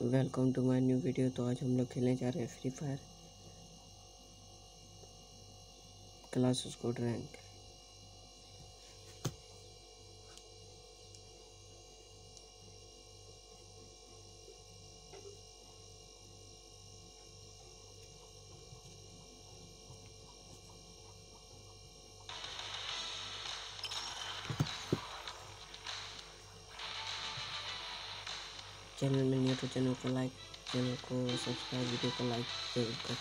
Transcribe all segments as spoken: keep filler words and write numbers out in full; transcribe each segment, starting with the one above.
Welcome to my new video. तो आज हम लोग खेलने जा रहे हैं free fire class squad rank. Channel में नहीं तो चैनल को लाइक चैनल को सब्सक्राइब, वीडियो को लाइक जरूर कर।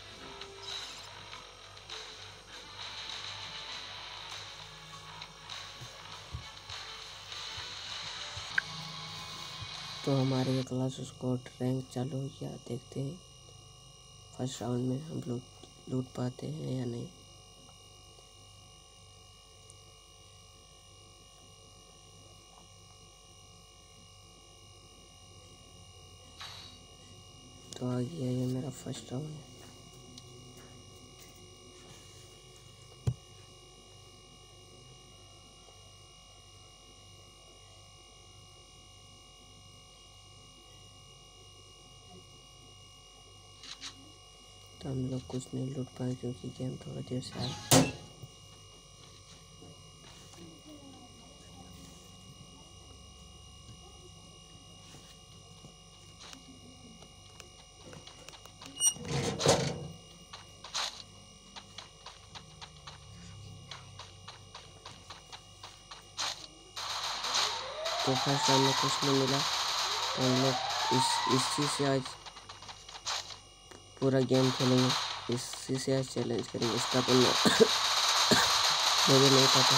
तो हमारे ये क्लास स्क्वाड रैंक चालू हो गया। देखते हैं फर्स्ट राउंड में हम लोग लूट पाते हैं या नहीं। तो आ गया ये मेरा फर्स्ट राउंड। तो हम लोग कुछ नहीं लूट पाए क्योंकि गेम थोड़ा देर से आया। तो फर्स्ट राउंड में कुछ नहीं मिला। तो हम लोग इस इसी से आज पूरा गेम खेलेंगे, इसी से आज चैलेंज करेंगे। इसका तो मुझे नहीं पता।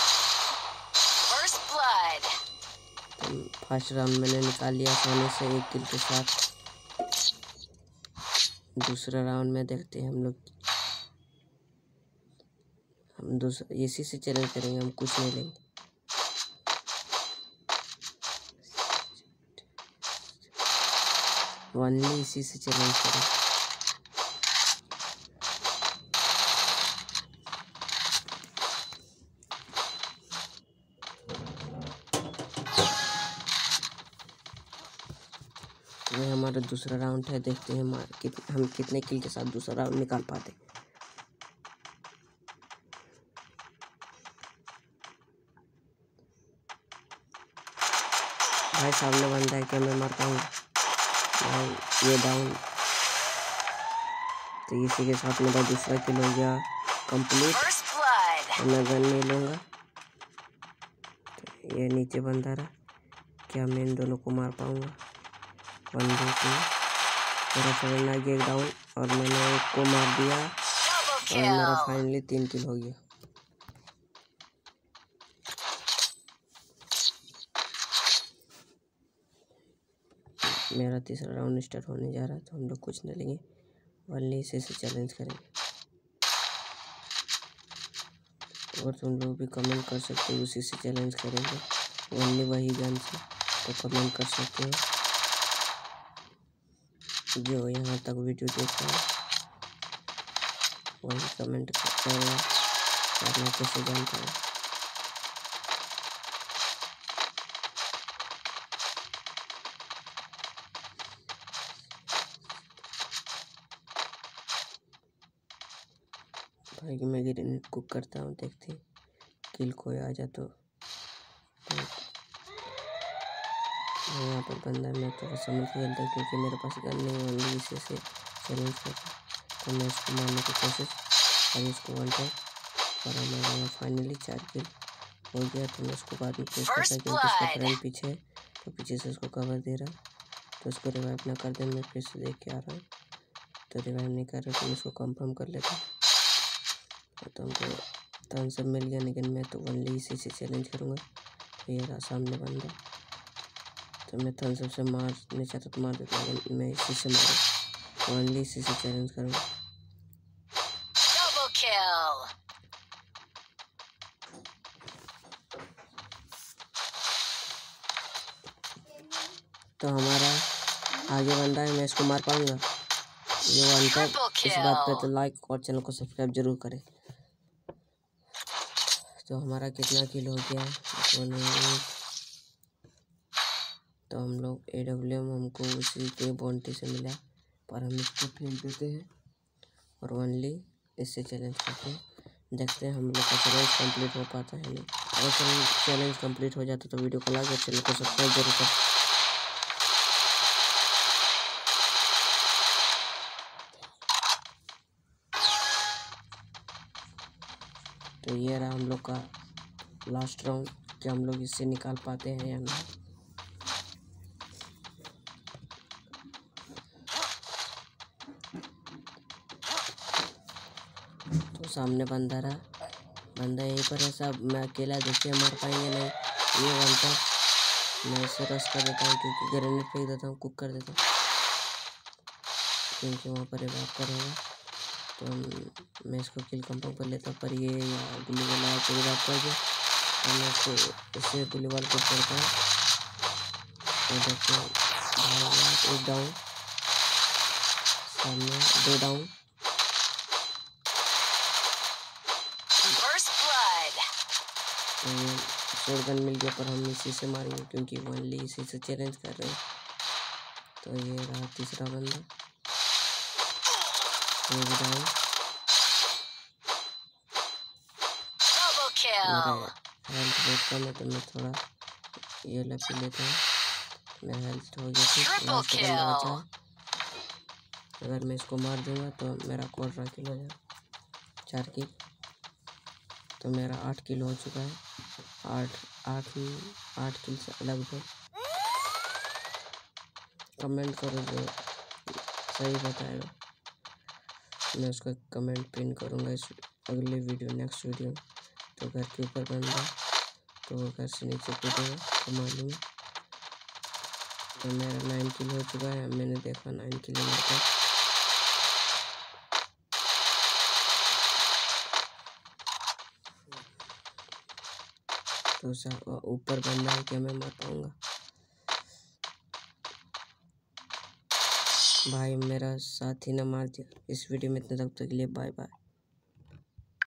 तो फर्स्ट राउंड मैंने निकाल लिया आसानी से एक किल के साथ। दूसरा राउंड में देखते हैं हम लोग। हम दूसरा इसी से चैलेंज करेंगे, हम कुछ नहीं लेंगे। ओनली इसी से चैलेंज करेंगे। ये हमारा दूसरा राउंड है। देखते हैं हमारे कित, हम कितने किल के साथ दूसरा राउंड निकाल पाते। भाई सामने बंदा है, क्या मैं मार पाऊंगा? भाई ये डाउन। तो इसी के साथ मेरा दूसरा किल हो गया कंप्लीट। तो मैं गन नहीं लूँगा। तो ये नीचे बंदा रहा, क्या मैं इन दोनों को मार पाऊंगा? वन दो तीन मेरा सेवन आ गया एक डाउन और मैंने एक को मार दिया और मेरा फाइनली तीन किल हो गया। मेरा तीसरा राउंड स्टार्ट होने जा रहा है। तो हम लोग कुछ नहीं लेंगे, ओनली इसी से चैलेंज करेंगे। और तुम लोग भी कमेंट कर सकते हो उसी से चैलेंज करेंगे, ओनली वही गन से। तो कमेंट कर सकते हो जो यहाँ तक वीडियो देख रहा है, वही कमेंट करेगा करना कैसे जानता है। भाई कि मैं ग्रेनेड कुक करता हूँ, देखते हैं किल कोई आ जा। तो यहाँ पर बंदा है, मैं थोड़ा समझ के चलता क्योंकि मेरे पास गन नहीं है। ओनली इसी से चैलेंज करता। तो मैं इसको मारने की कोशिश और इसको वन टैप और हमारा फाइनली चार किल हो गया। तो मैं इसको बाद में पुश करता क्योंकि इसका फ्रेंड पीछे है, तो पीछे से उसको कवर दे रहा। तो उसको रिवाइव ना कर दे। मैं फिर से देख के आ रहा हूँ, तो रिवाइव नहीं कर रहा। तो मैं इसको कंफर्म कर लेता। तो हमको थम्स अप मिल गया, लेकिन मैं तो ओनली इसी से चैलेंज करूँगा। तो ये रहा सामने बंदा। तो मैं थम्स अप से मारने चाहता तो मार देता, लेकिन मैं इसी से मारूँ, ओनली इसी से चैलेंज करूँगा। तो हमारा आगे बंदा है, मैं इसको मार पाऊंगा? ये वन टैप। इस बात पे तो लाइक और चैनल को सब्सक्राइब जरूर करें। तो हमारा कितना किल हो गया तो नहीं। तो हम लोग ए डब्ल्यू एम हमको उसी के बॉन्टी से मिला, पर हम इसको फेंक देते हैं और ओनली इससे चैलेंज करते हैं। देखते हैं हम लोग का चैलेंज कंप्लीट हो पाता है नहीं। अगर चैलेंज कंप्लीट हो जाता तो वीडियो को लाइक और चैनल को सब्सक्राइब जरूर कर। तो ये रहा हम लोग का लास्ट राउंड, कि हम लोग इससे निकाल पाते हैं या नहीं। तो सामने बंदा रहा, बंदा यहीं पर है साहब। मैं अकेला देखिए मार पाएंगे नहीं। ये बनता मैं इसे रश कर देता हूँ, क्योंकि ग्रेनेड फेंक देता हूँ, कुक कर देता हूँ, क्योंकि वहाँ पर रिवाइव करेगा। तो मैं इसको किल कंफर्म कर लेता हूँ, पर ये गुल्ली वाला को रिवाइव कर दिया। और मैं इसको इससे गुल्ली वाल को करता हूँ। तो देखते हैं एक डाउन, सामने दो डाउन। तो ये शॉटगन मिल गया, पर हम इसी से मारेंगे क्योंकि ओनली इसी से चैलेंज कर रहे हैं। तो ये रहा तीसरा बंदा, ये भी डाउन। मेरा हेल्थ बहुत कम है, तो मैं थोड़ा ये लग लेता हूँ। मेरा हेल्थ हो गया ठीक। लास्ट बंदा बचा है, अगर मैं इसको मार दूंगा तो मेरा क्वाड्रा किल हो जाएगा, चार किल। तो मेरा आठ किल हो चुका है, आठ आठ आठ किल से लगभग। कमेंट करो जो सही बताएगा, मैं उसका कमेंट पिन करूँगा इस अगले वीडियो नेक्स्ट वीडियो में। तो घर के ऊपर बंदा, तो वो घर से नीचे कूदेगा तो मालूम। तो मेरा नाइन किल हो चुका है, मैंने देखा नाइन किल मेरे पास। तो ऊपर बंदा है, क्या मैं मार पाऊंगा? भाई मेरा साथ ही ना मार दिया। इस वीडियो में इतने तक के लिए बाय बाय।